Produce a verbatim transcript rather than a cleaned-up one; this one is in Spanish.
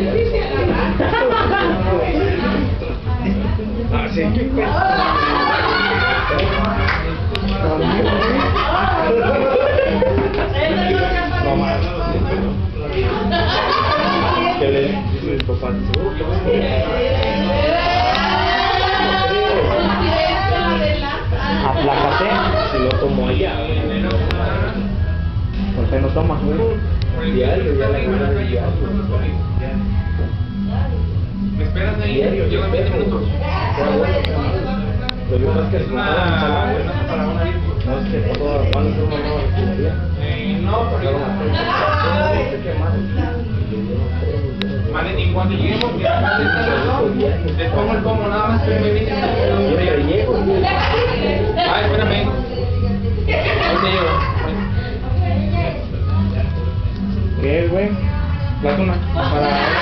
Así que no más. ¿Qué le dice el papá? Aplácate si lo tomo allá. ¿Por qué no tomas, güey? Diario, ya la vida de diario. ¿Me esperas ahí? Diario, Llevo veinte minutos. Lo digo más que es una para una vida. no sé, todo van a ser una nueva actividad. No, porque Vale, y cuando lleguemos, mira, les pongo el pomo nada más, que me viene. Siempre llego. Ay, espérame. Ahí te llevo. ¿Qué es, güey? La zona para